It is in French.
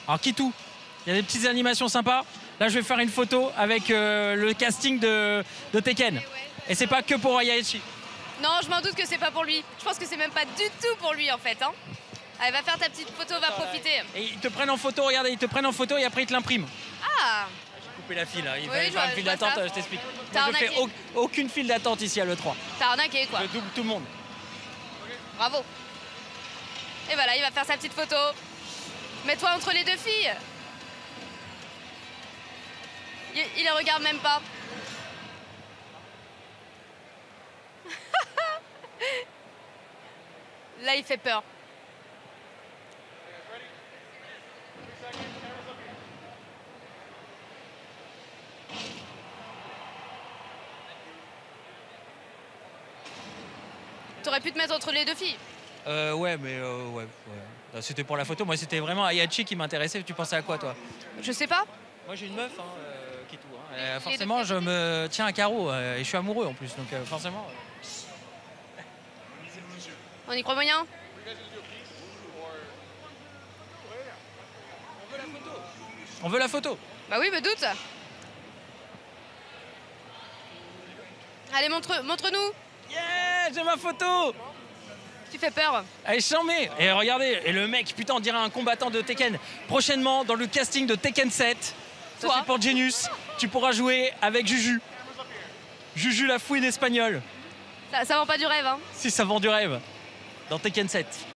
Alors Kitou, il y a des petites animations sympas. Là, je vais faire une photo avec le casting de Tekken. Et c'est pas que pour Ayaechi. Non, je m'en doute que c'est pas pour lui. Je pense que c'est même pas du tout pour lui en fait. Hein. Allez, va faire ta petite photo, va profiter. Et ils te prennent en photo, regardez, ils te prennent en photo et après ils te l'impriment. Ah! J'ai coupé la file, là. Il Oui, fallait faire une file d'attente, je t'explique. Je fais aucune file d'attente ici à l'E3. T'as arnaqué quoi. Je double tout le monde. Bravo. Et voilà, il va faire sa petite photo. Mets-toi entre les deux filles. Il les regarde même pas. Là, il fait peur. T'aurais pu te mettre entre les deux filles. Ouais, mais ouais. C'était pour la photo. Moi, c'était vraiment Ayachi qui m'intéressait. Tu pensais à quoi, toi? Je sais pas. Moi, j'ai une meuf, Kitou. Forcément, je me tiens à carreau et je suis amoureux en plus. Donc, forcément. On y croit moyen. On veut la photo. Bah oui, me doute. Allez, montre-nous. Yeah, j'ai ma photo. Tu fais peur. Allez, j'en mets. Et regardez, et le mec, putain, on dirait un combattant de Tekken. Prochainement, dans le casting de Tekken 7, ça c'est pour Genius, tu pourras jouer avec Juju. Juju la fouine espagnole. Ça vend pas du rêve, hein. Si, ça vend du rêve. Dans Tekken 7.